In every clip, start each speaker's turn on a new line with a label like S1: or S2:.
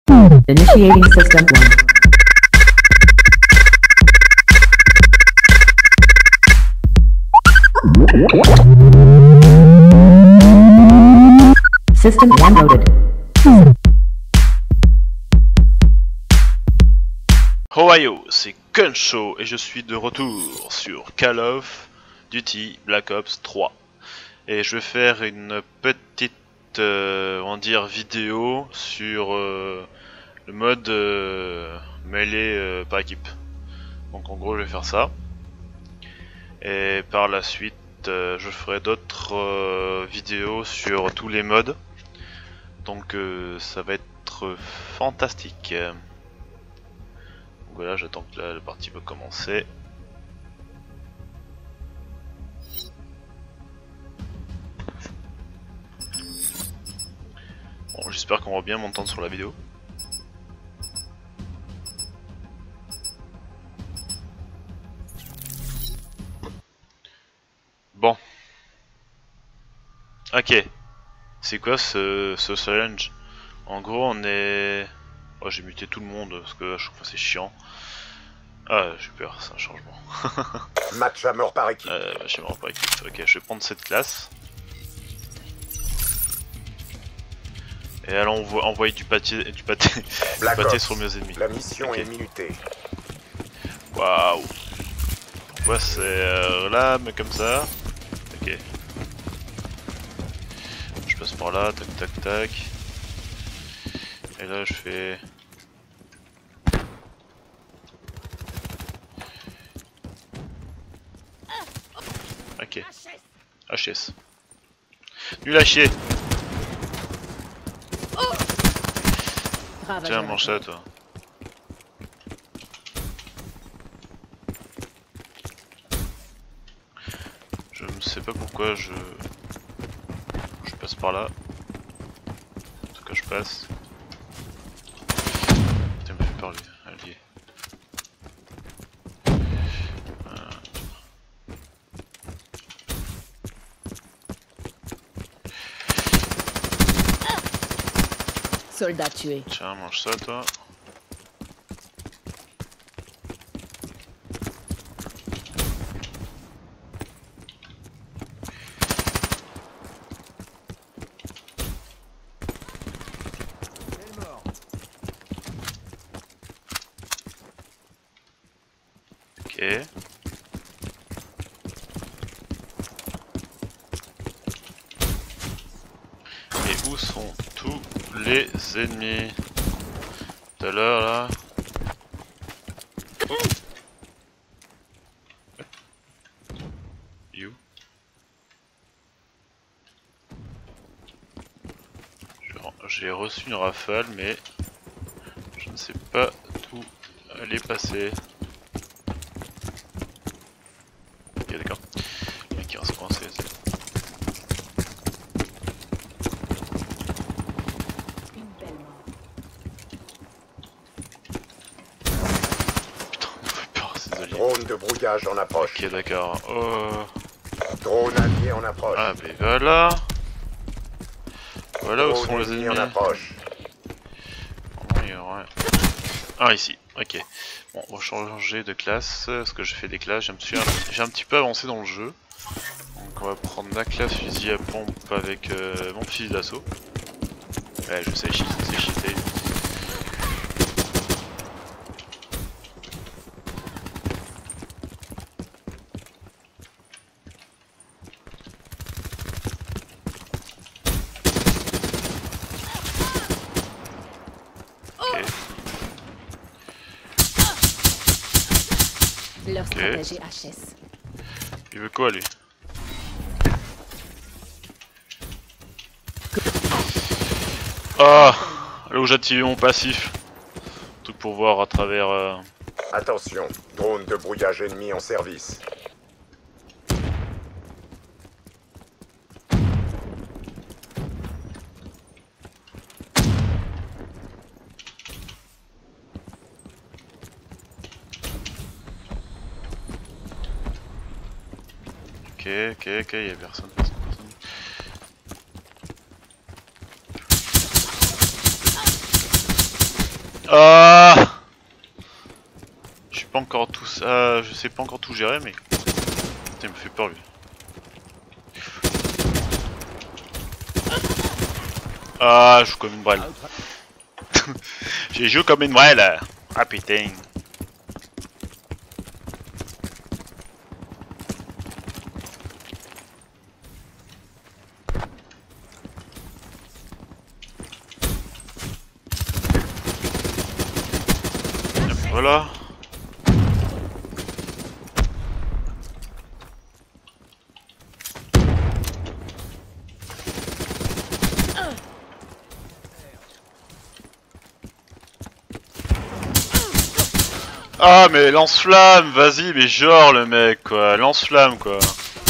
S1: Initiating system 1. System 1 loaded.
S2: Ohio, c'est Kunsho et je suis de retour sur Call of Duty Black Ops 3. Et je vais faire une petite on va dire vidéo sur le mode mêlée par équipe. Donc en gros je vais faire ça. Et par la suite je ferai d'autres vidéos sur tous les modes. Donc ça va être fantastique. Donc voilà, j'attends que la partie va commencer. Bon, j'espère qu'on va bien m'entendre sur la vidéo. Bon. Ok. C'est quoi ce challenge? En gros, on est... Oh, j'ai muté tout le monde parce que à chaque fois c'est chiant. Ah, j'ai peur, c'est un changement.
S3: Match à mort par équipe.
S2: Match à mort par équipe. Ok, je vais prendre cette classe. Et allons envoyer du pâté sur mes ennemis.
S3: La mission
S2: okay.
S3: est minutée.
S2: Waouh. Pourquoi c'est là, mais comme ça? Ok. Je passe par là, tac tac tac. Et là je fais... Ok. HS. Nul à chier. Tiens, mange ça toi. Je ne sais pas pourquoi je passe par là. En tout cas je passe. Putain, me fait peur lui, allié.
S1: Soldat tué.
S2: Tiens, mange ça toi. Ok. Et où sont tous les ennemis? Tout à l'heure là. You. J'ai reçu une rafale mais je ne sais pas où elle est passée. Ok, d'accord. Le mec qui va se coincer. Putain, on fait peur à ces alliés.
S3: Drone de brouillage en approche.
S2: Ok, d'accord. Oh.
S3: Drone allié en approche.
S2: Ah, mais voilà. Voilà où sont les ennemis.
S3: En approche.
S2: Ah, ici. Ok. Bon, on va changer de classe. Parce que j'ai fait des classes. J'ai un petit peu avancé dans le jeu. Donc on va prendre ma classe fusil à pompe avec mon fusil d'assaut. Ouais, je sais, c'est cheaté. Ok.
S1: Leur stratégie HS.
S2: Il veut quoi lui? Ah, là où j'active mon passif. Truc pour voir à travers...
S3: Attention, drone de brouillage ennemi en service.
S2: Ok, y'a personne. Ah, je suis pas encore tout ça, je sais pas encore tout gérer, mais putain, il me fait peur lui. Ah, je joue comme une brêle. J'ai joué comme une brêle. Ah putain. Voilà. Ah mais lance-flamme, vas-y, mais genre le mec quoi, lance-flamme quoi.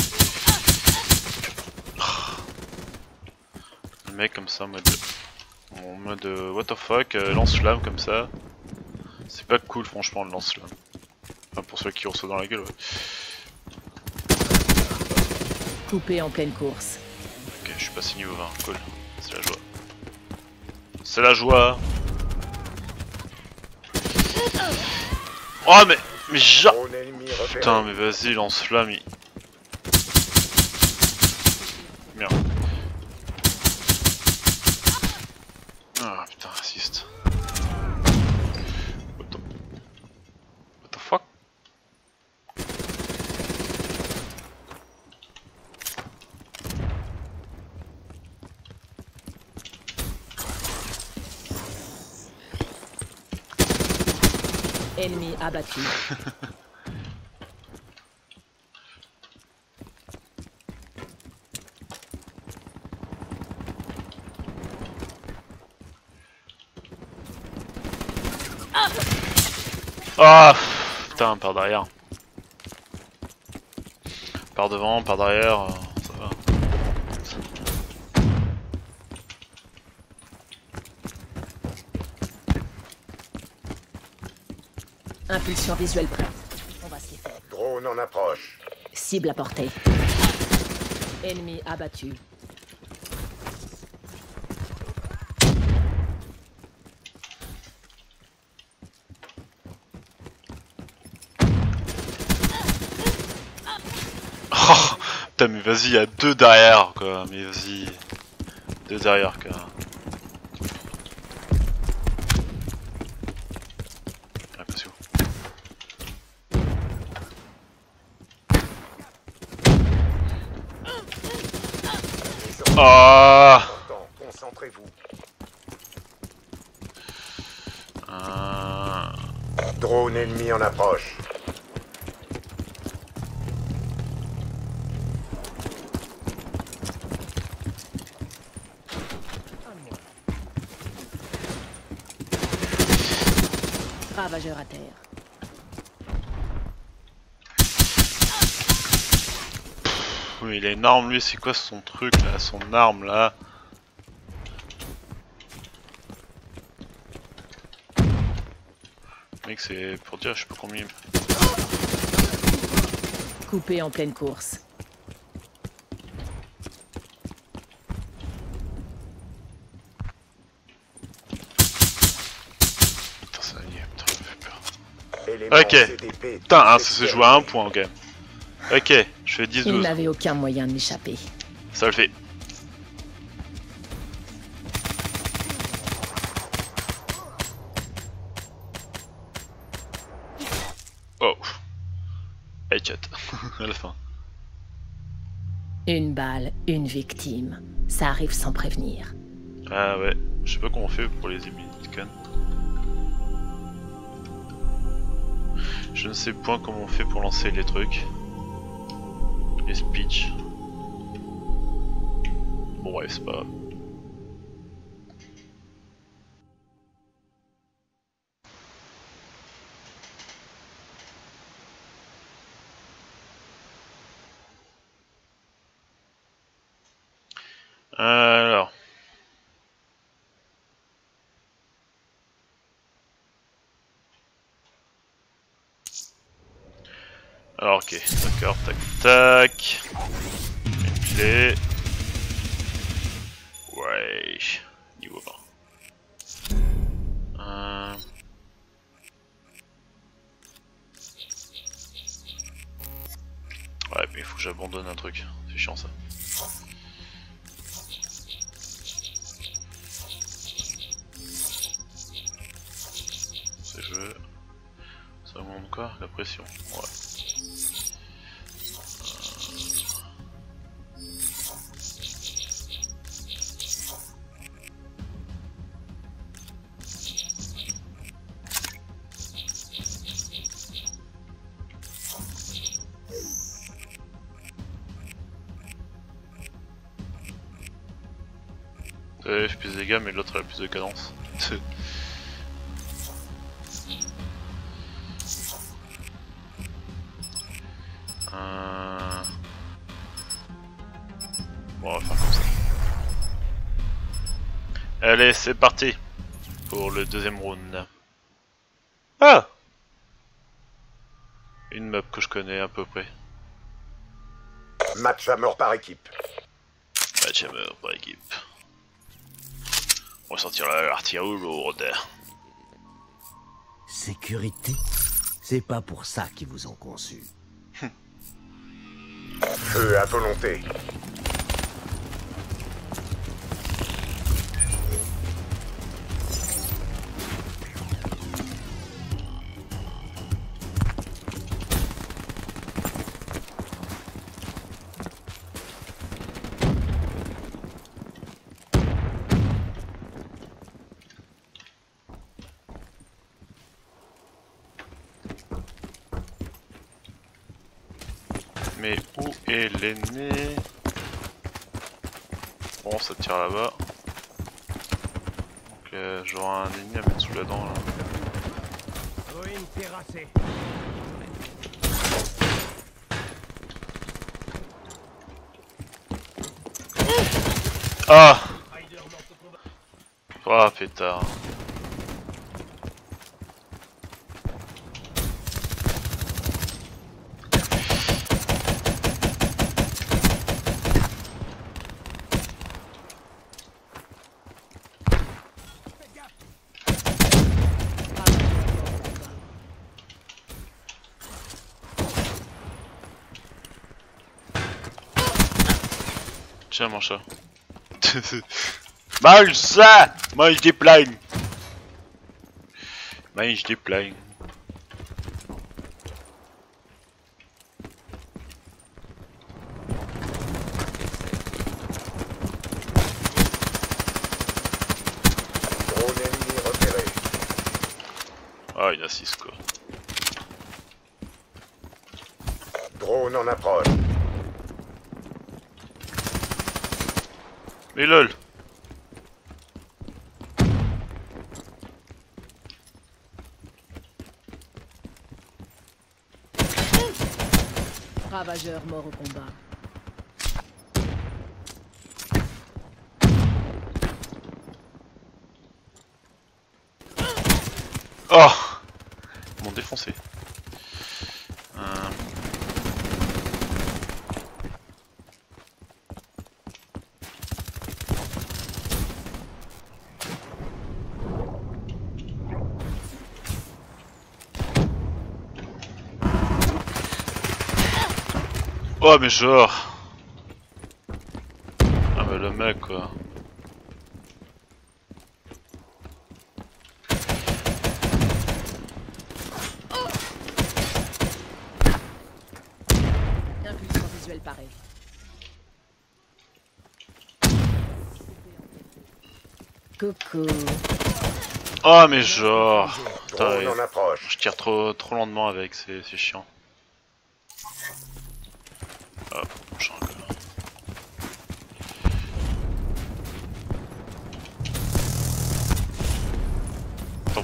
S2: Le mec comme ça en mode what the fuck, lance-flamme comme ça. C'est pas cool franchement le lance-flamme. Enfin pour ceux qui reçoivent dans la gueule ouais.
S1: Coupé en pleine course.
S2: Ok, je suis passé niveau 20, cool. C'est la joie. C'est la joie. Oh mais genre...
S3: Drone ennemi repéré.
S2: Putain mais vas-y lance-flamme il... Merde. Ah putain assiste. What the fuck?
S1: Ennemi abattu.
S2: Ah putain par derrière. Par devant, par derrière, ça va.
S1: Impulsion visuelle prête. On va s'y faire.
S3: Drone en approche.
S1: Cible à portée. Ennemi abattu.
S2: Oh, putain mais vas-y, il y a deux derrière quoi, mais vas-y. Deux derrière quoi. Ah, pas sûr. Ah
S3: Concentrez-vous. Drone ennemi en approche.
S1: Ravageur à terre.
S2: Oui, il est énorme lui, c'est quoi son truc là, son arme là? Mec, c'est pour dire, je sais pas combien.
S1: Coupé en pleine course.
S2: Putain, ça y est, putain, ça me fait peur.
S3: Élément
S2: Ok.
S3: CDP,
S2: Putain,
S3: tout
S2: hein, ça s'est joué à un point, ok. Ok, je fais
S1: Il
S2: 10-12.
S1: n'avait aucun moyen de m'échapper.
S2: Ça le fait. Oh. Headshot. À la fin.
S1: Une balle, une victime. Ça arrive sans prévenir.
S2: Ah ouais, je sais pas comment on fait pour les emoticons. Je ne sais point comment on fait pour lancer les trucs. Les speech. Bon bref, c'est pas grave. Alors. Alors ok, d'accord, tac tac. Une clé. Ouais. Niveau 20. il faut que j'abandonne un truc, c'est chiant ça. C'est jeu. Ça augmente quoi? La pression. Ouais. Je fais plus de dégâts mais l'autre a plus de cadence. Bon, on va faire comme ça. Allez, c'est parti pour le deuxième round. Ah! Une map que je connais à peu près.
S3: Match à mort par équipe.
S2: Match à mort par équipe. On va sortir l'artillerie lourde.
S4: Sécurité? C'est pas pour ça qu'ils vous ont conçu.
S3: Feu à volonté.
S2: Mais où est l'ennemi? Bon, ça tire là-bas. Donc j'aurai un ennemi à mettre sous la dent là. Ah! Ah pétard. Tiens mon chat. Mange ça! Mange des plaines! Mange des plaines.
S3: Drone ennemi repéré.
S2: Ah, il y en a 6 quoi.
S3: Drone en approche.
S2: Mais lol!
S1: Ravageur mort au combat.
S2: Oh! Ils m'ont défoncé. Oh mais genre. Ah mais le mec quoi.
S1: Impulsion visuelle pareil. Coucou.
S2: Oh mais genre.
S3: Drone en approche.
S2: Je tire trop lentement avec, c'est chiant. Hop, on change. Top.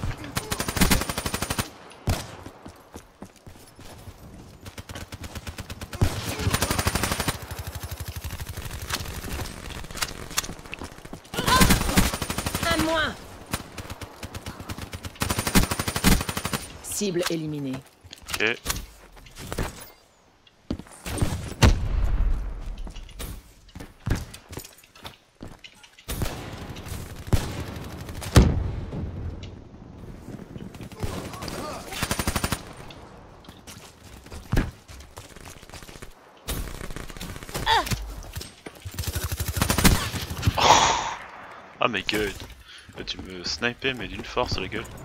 S1: Un moins. Cible éliminée.
S2: Ok. gueule. Tu me snipais mais d'une force la gueule.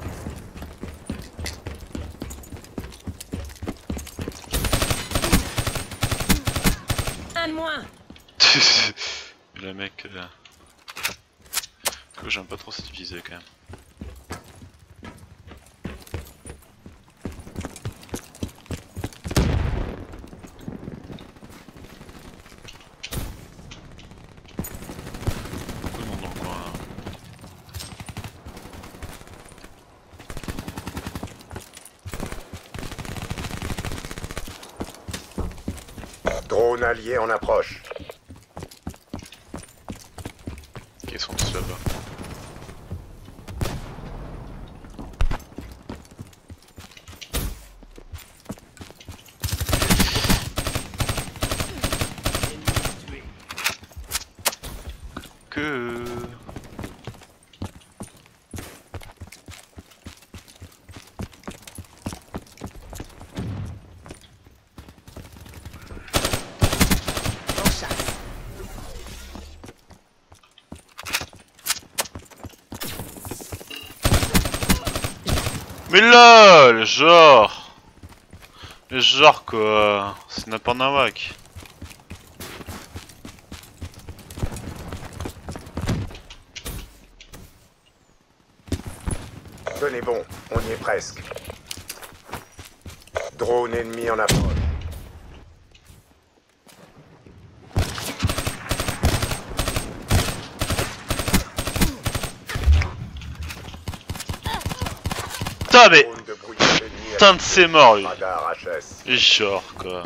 S1: Un de moins.
S2: Le mec que j'aime pas trop cette visée quand même. Beaucoup de monde dans le coin là.
S3: Drone allié en approche.
S2: Ils sont tous là-bas. Que...
S1: En chasse.
S2: Mais là, le genre... Le genre quoi... C'est n'importe un wack.
S3: Tenez bon, on y est presque. Drone ennemi en approche.
S2: Putain mais...
S3: Drone de brouillage ennemi.
S2: Putain de c'est mort lui.
S3: Radar HS.
S2: Genre quoi.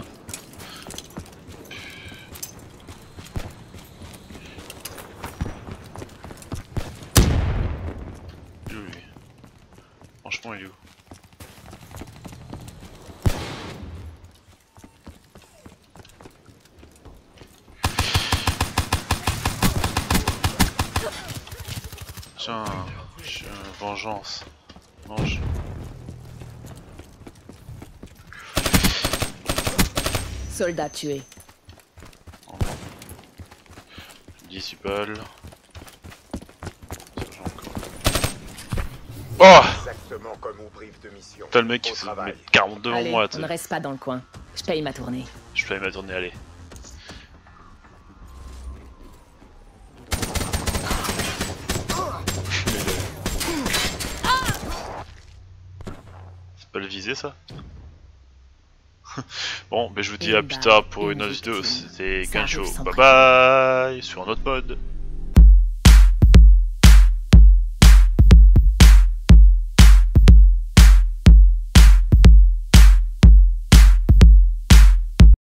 S2: Il est où lui? Franchement il est où? Tiens, vengeance. Mange.
S1: Soldat tué.
S2: Oh non. 10 balles. Ça, j'ai encore. Oh!
S3: Exactement comme au brief de mission.
S2: T'as le mec qui
S3: Au
S2: se
S3: travail.
S2: met 40 devant
S1: Allez,
S2: moi,
S1: on
S2: tu
S1: ne
S2: sais.
S1: reste pas dans le coin. Je paye ma tournée.
S2: Je peux aller ma tournée, allez. C'est pas le visé ça? Bon, ben je vous dis à plus tard pour une autre vidéo. C'était
S1: Ça
S2: Gansho.
S1: arrive sans
S2: Bye bye sur un autre mode.